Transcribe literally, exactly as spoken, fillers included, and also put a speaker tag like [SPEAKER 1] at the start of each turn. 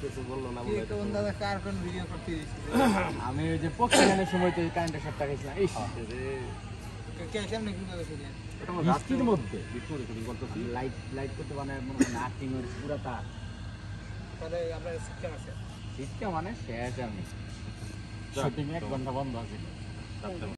[SPEAKER 1] কিছু বললো না
[SPEAKER 2] কি কোন দাদা কার কোন ভিডিও করতে দিছি
[SPEAKER 3] আমি ওই যে পক্ষানের সময় তো কারেন্টের শর্টটা খাইছিলাম এই
[SPEAKER 2] কে কেমন কি দাদা শুনি
[SPEAKER 1] এটা আমরা
[SPEAKER 3] বৃষ্টির মধ্যে
[SPEAKER 1] ভিডিও রেকর্ডিং করতেছি
[SPEAKER 3] লাইট লাইট করতে মানে মনে হয় আর্টিং এর পুরো তার
[SPEAKER 2] তাহলে আমরা সিস্টেম আছে
[SPEAKER 3] শীতটা মানে শেষ আমি শুটিং এক ঘন্টা বন্ধ আছে